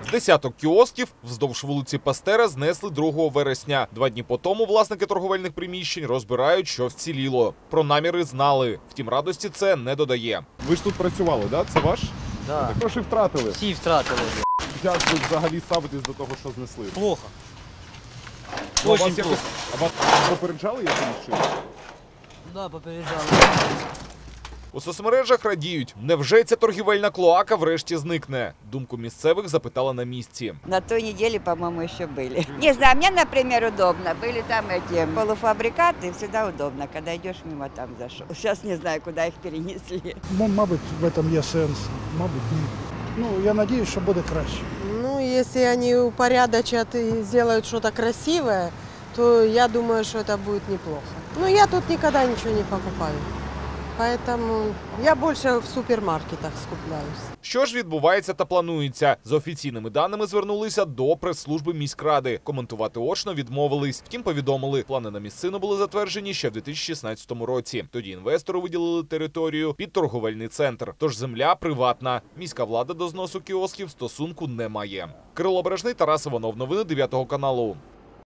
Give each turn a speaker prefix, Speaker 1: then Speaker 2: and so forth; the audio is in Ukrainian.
Speaker 1: Десяток кіосків вздовж вулиці Пастера знесли 2 вересня. 2 дні по тому власники торговельних приміщень розбирають, що вціліло. Про наміри знали. Втім, радості це не додає.
Speaker 2: Ви ж тут працювали, да? Це ваш?
Speaker 3: Да.
Speaker 2: Гроші втратили.
Speaker 3: Всі втратили.
Speaker 2: Як ви взагалі ставитесь до того, що знесли?
Speaker 3: Плохо.
Speaker 2: А
Speaker 3: Очень
Speaker 2: вас
Speaker 3: плохо.
Speaker 2: якось, а вас попереджали якимось чином?
Speaker 3: Да, попереджали.
Speaker 1: У соцмережах радіють. Невже ця торгівельна клоака врешті зникне? Думку місцевих запитала на місці.
Speaker 4: На той неделе, по-моему, еще были. Не знаю, мне, например, удобно. Были там эти полуфабрикаты, всегда удобно, когда идешь мимо, там зашел. Сейчас не знаю, куда их перенесли.
Speaker 5: Мабуть, в этом є сенс, мабуть, ні. Ну, я надіюсь, що буде краще.
Speaker 6: Ну, если они упорядочат и сделают что-то красивое, то я думаю, что это будет неплохо. Но я тут никогда ничего не покупаю. Поэтому я больше в супермаркетах скупляюсь.
Speaker 1: Що ж відбувається та планується? За офіційними даними звернулися до прес-служби міськради. Коментувати очно відмовились. Втім, повідомили, плани на місцину були затверджені ще в 2016 році. Тоді інвестору виділили територію під торговельний центр. Тож земля приватна. Міська влада до зносу кіосків стосунку не має. Кирило Бережний, Тарас Іванов. Новини 9 каналу.